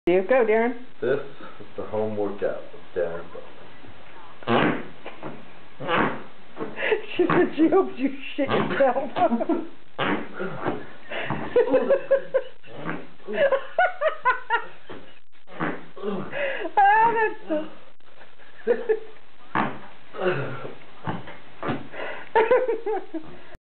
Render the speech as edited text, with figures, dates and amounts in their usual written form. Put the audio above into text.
You go, Darren. This is the home workout with Darren Butler. She said she hopes you shit yourself. Oh, that's so...